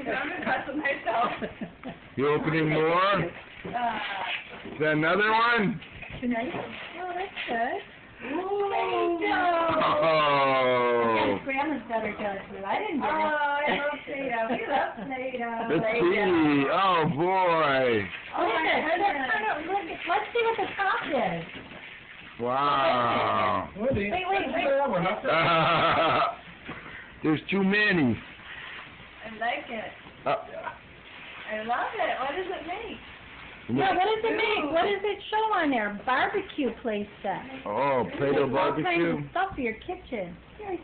I'm impressed with myself. You opening more? Is that another one? Tonight? Oh, that's good. Oh. Grandma's better judgment. I didn't get it. Oh, I love Play-Doh. We love Play-Doh. Let's see. Oh, boy. Oh, my goodness. Let's see what the top is. Wow. Wait. There's too many. I like it. I love it. What does it make? Yeah, what does it make? What does it show on there? Barbecue place set. Oh, Play-Doh All kinds barbecue. of stuff for your kitchen. Very